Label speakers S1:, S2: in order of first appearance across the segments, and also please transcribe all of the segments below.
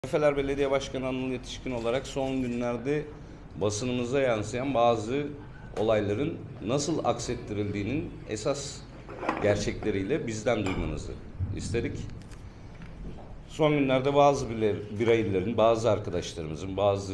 S1: Efeler Belediye Başkanı Anıl Yetişkin olarak son günlerde basınımıza yansıyan bazı olayların nasıl aksettirildiğinin esas gerçekleriyle bizden duymanızı istedik. Son günlerde bazı bireylerin, bazı arkadaşlarımızın bazı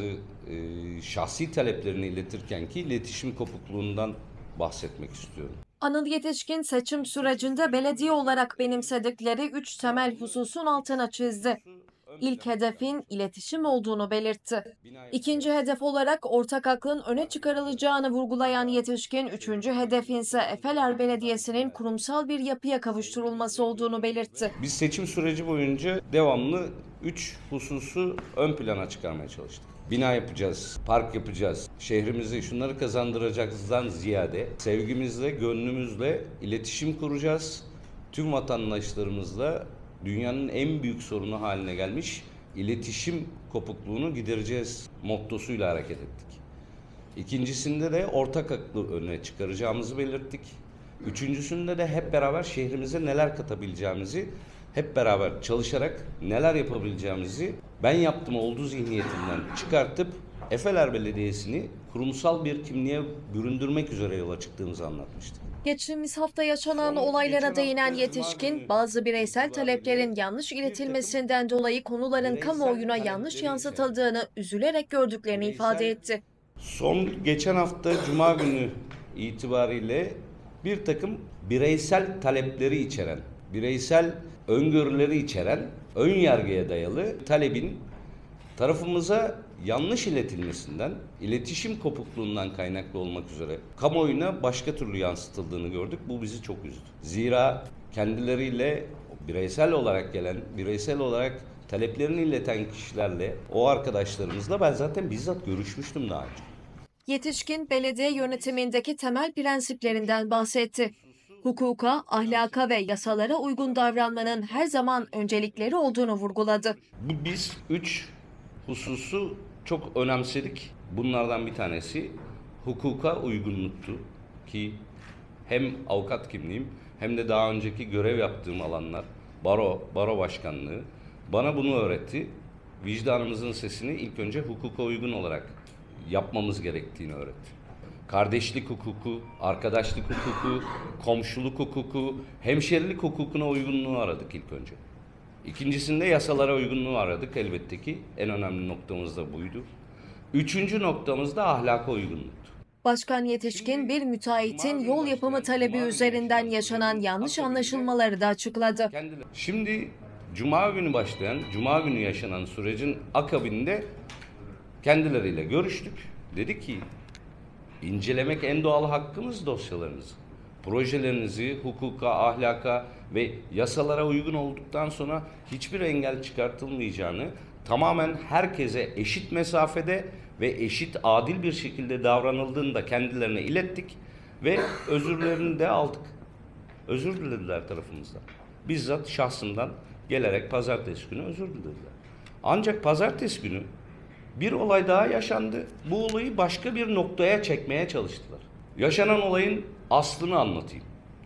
S1: şahsi taleplerini iletirken ki iletişim kopukluğundan bahsetmek istiyorum.
S2: Anıl Yetişkin seçim sürecinde belediye olarak benimsedikleri 3 temel hususun altına çizdi. İlk hedefin iletişim olduğunu belirtti. İkinci hedef olarak ortak aklın öne çıkarılacağını vurgulayan Yetişkin, üçüncü hedefin ise Efeler Belediyesi'nin kurumsal bir yapıya kavuşturulması olduğunu belirtti.
S1: Biz seçim süreci boyunca devamlı 3 hususu ön plana çıkarmaya çalıştık. Bina yapacağız, park yapacağız, şehrimizi şunları kazandıracağızdan ziyade sevgimizle, gönlümüzle iletişim kuracağız. Tüm vatandaşlarımızla dünyanın en büyük sorunu haline gelmiş iletişim kopukluğunu gidereceğiz mottosuyla hareket ettik. İkincisinde de ortak aklı öne çıkaracağımızı belirttik. Üçüncüsünde de hep beraber şehrimize neler katabileceğimizi, hep beraber çalışarak neler yapabileceğimizi ben yaptım olduğu zihniyetinden çıkartıp Efeler Belediyesi'ni kurumsal bir kimliğe büründürmek üzere yola çıktığımızı anlatmıştık.
S2: Geçtiğimiz hafta yaşanan olaylara değinen Yetişkin, bazı bireysel taleplerin yanlış iletilmesinden dolayı konuların kamuoyuna yanlış yansıtıldığını üzülerek gördüklerini ifade etti.
S1: Geçen hafta Cuma günü itibariyle bir takım bireysel talepleri içeren, bireysel öngörüleri içeren, ön yargıya dayalı talebin tarafımıza yanlış iletilmesinden, iletişim kopukluğundan kaynaklı olmak üzere kamuoyuna başka türlü yansıtıldığını gördük. Bu bizi çok üzdü. Zira kendileriyle bireysel olarak gelen, bireysel olarak taleplerini ileten kişilerle, o arkadaşlarımızla ben zaten bizzat görüşmüştüm daha önce.
S2: Yetişkin, belediye yönetimindeki temel prensiplerinden bahsetti. Hukuka, ahlaka ve yasalara uygun davranmanın her zaman öncelikleri olduğunu vurguladı.
S1: Biz 3 hususu çok önemsedik. Bunlardan bir tanesi hukuka uygunluktu ki hem avukat kimliğim hem de daha önceki görev yaptığım alanlar, baro başkanlığı bana bunu öğretti. Vicdanımızın sesini ilk önce hukuka uygun olarak yapmamız gerektiğini öğretti. Kardeşlik hukuku, arkadaşlık hukuku, komşuluk hukuku, hemşerilik hukukuna uygunluğu aradık ilk önce. İkincisinde yasalara uygunluğu aradık elbette ki. En önemli noktamız da buydu. Üçüncü noktamız da ahlaka uygunluktu.
S2: Başkan Yetişkin, bir müteahhitin yol yapımı talebi üzerinden yaşanan yanlış anlaşılmaları da açıkladı.
S1: Şimdi Cuma günü başlayan, Cuma günü yaşanan sürecin akabinde kendileriyle görüştük. Dedi ki, incelemek en doğal hakkımız dosyalarınızı. Projelerinizi hukuka, ahlaka ve yasalara uygun olduktan sonra hiçbir engel çıkartılmayacağını, tamamen herkese eşit mesafede ve eşit adil bir şekilde davranıldığını da kendilerine ilettik ve özürlerini de aldık. Özür dilediler tarafımızdan. Bizzat şahsımdan gelerek pazartesi günü özür dilediler. Ancak pazartesi günü bir olay daha yaşandı. Bu olayı başka bir noktaya çekmeye çalıştılar. Yaşanan olayın aslını anlatayım.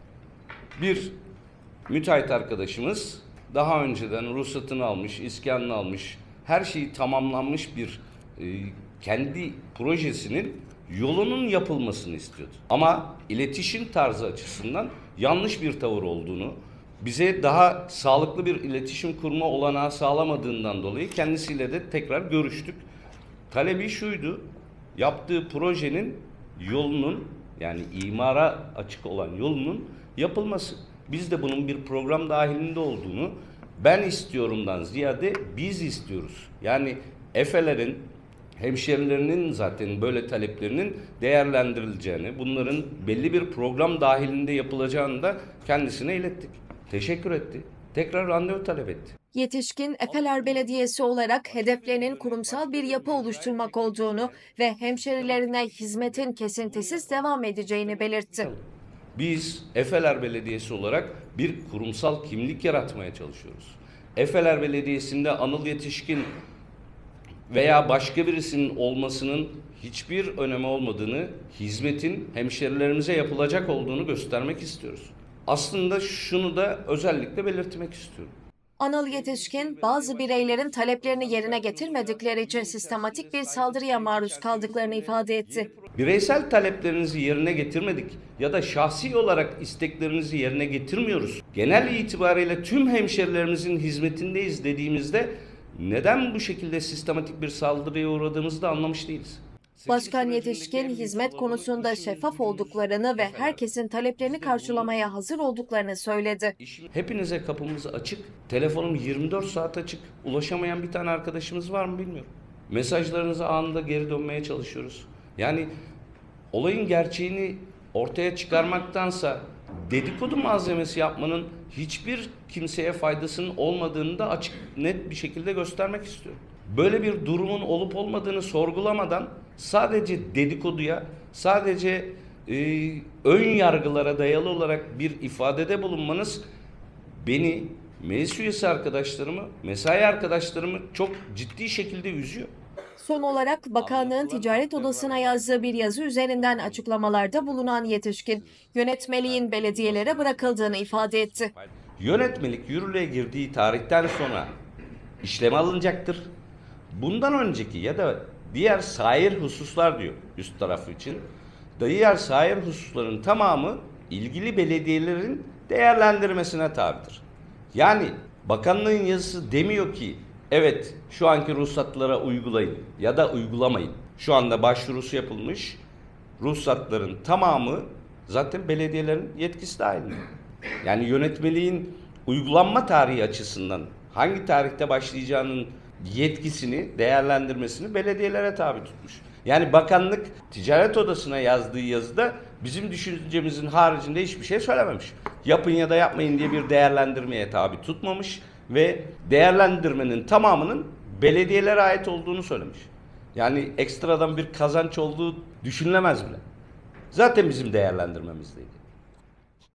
S1: Bir müteahhit arkadaşımız daha önceden ruhsatını almış, iskanını almış, her şeyi tamamlanmış bir kendi projesinin yolunun yapılmasını istiyordu. Ama iletişim tarzı açısından yanlış bir tavır olduğunu, bize daha sağlıklı bir iletişim kurma olanağı sağlamadığından dolayı kendisiyle de tekrar görüştük. Talebi şuydu, yaptığı projenin yolunun, yani imara açık olan yolunun yapılması. Biz de bunun bir program dahilinde olduğunu, ben istiyorumdan ziyade biz istiyoruz. Yani Efelerin, hemşerilerinin zaten böyle taleplerinin değerlendirileceğini, bunların belli bir program dahilinde yapılacağını da kendisine ilettik. Teşekkür etti. Tekrar randevu talep etti.
S2: Yetişkin, Efeler Belediyesi olarak hedeflerinin kurumsal bir yapı oluşturmak olduğunu ve hemşerilerine hizmetin kesintisiz devam edeceğini belirtti.
S1: Biz Efeler Belediyesi olarak bir kurumsal kimlik yaratmaya çalışıyoruz. Efeler Belediyesi'nde Anıl Yetişkin veya başka birisinin olmasının hiçbir önemi olmadığını, hizmetin hemşerilerimize yapılacak olduğunu göstermek istiyoruz. Aslında şunu da özellikle belirtmek istiyorum.
S2: Anıl Yetişkin, bazı bireylerin taleplerini yerine getirmedikleri için sistematik bir saldırıya maruz kaldıklarını ifade etti.
S1: Bireysel taleplerinizi yerine getirmedik ya da şahsi olarak isteklerinizi yerine getirmiyoruz. Genel itibariyle tüm hemşerilerimizin hizmetindeyiz dediğimizde neden bu şekilde sistematik bir saldırıya uğradığımızı da anlamış değiliz.
S2: Başkan Yetişkin, hizmet konusunda şeffaf olduklarını ve herkesin taleplerini karşılamaya hazır olduklarını söyledi.
S1: Hepinize kapımız açık. Telefonum 24 saat açık. Ulaşamayan bir tane arkadaşımız var mı bilmiyorum. Mesajlarınıza anında geri dönmeye çalışıyoruz. Yani olayın gerçeğini ortaya çıkarmaktansa dedikodu malzemesi yapmanın hiçbir kimseye faydasının olmadığını da açık net bir şekilde göstermek istiyorum. Böyle bir durumun olup olmadığını sorgulamadan sadece dedikoduya, sadece ön yargılara dayalı olarak bir ifadede bulunmanız beni, meclis üyesi arkadaşlarımı, mesai arkadaşlarımı çok ciddi şekilde üzüyor.
S2: Son olarak bakanlığın ticaret odasına yazdığı bir yazı üzerinden açıklamalarda bulunan Yetişkin, yönetmeliğin belediyelere bırakıldığını ifade etti.
S1: Yönetmelik yürürlüğe girdiği tarihten sonra işleme alınacaktır. Bundan önceki ya da diğer sair hususlar diyor üst tarafı için. Diğer sair hususların tamamı ilgili belediyelerin değerlendirmesine tabidir. Yani bakanlığın yazısı demiyor ki evet şu anki ruhsatlara uygulayın ya da uygulamayın. Şu anda başvurusu yapılmış ruhsatların tamamı zaten belediyelerin yetkisi dahilinde. Yani yönetmeliğin uygulanma tarihi açısından hangi tarihte başlayacağının yetkisini, değerlendirmesini belediyelere tabi tutmuş. Yani bakanlık ticaret odasına yazdığı yazıda bizim düşüncemizin haricinde hiçbir şey söylememiş. Yapın ya da yapmayın diye bir değerlendirmeye tabi tutmamış ve değerlendirmenin tamamının belediyelere ait olduğunu söylemiş. Yani ekstradan bir kazanç olduğu düşünülemez bile. Zaten bizim değerlendirmemizdeydi.